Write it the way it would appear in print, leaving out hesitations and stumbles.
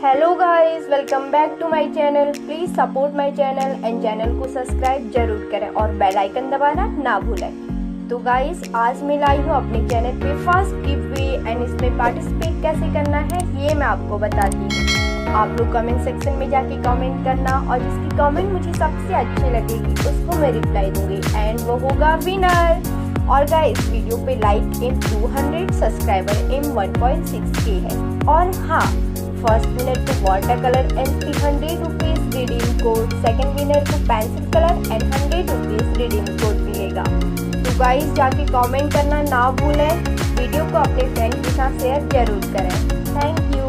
Hello guys, welcome back to my channel. Please support my channel and channel को subscribe जरूर करें और bell icon दबाना ना भूलें। तो गाइस, आज मैं लाई हूँ अपने चैनल पे फर्स्ट गिव अवे एंड इसमें पार्टिसिपेट कैसे करना है ये मैं आपको बताती हूँ। आप लोग कमेंट सेक्शन में जाके कमेंट करना और जिसकी कमेंट मुझे सबसे अच्छी लगेगी उसको मैं रिप्लाई दूंगी एंड वो होगा विनर। और गाइस, वीडियो पे like in 200, subscriber in 1.6K है। और हाँ, फर्स्ट विनर को water colour and 300 rupees redeem code, second winner को pencil colour and 100 rupees redeem code मिलेगा। तो गाइस, जाके कमेंट करना ना भूलें। वीडियो को अपने फ्रेंड के साथ शेयर जरूर करें। Thank you.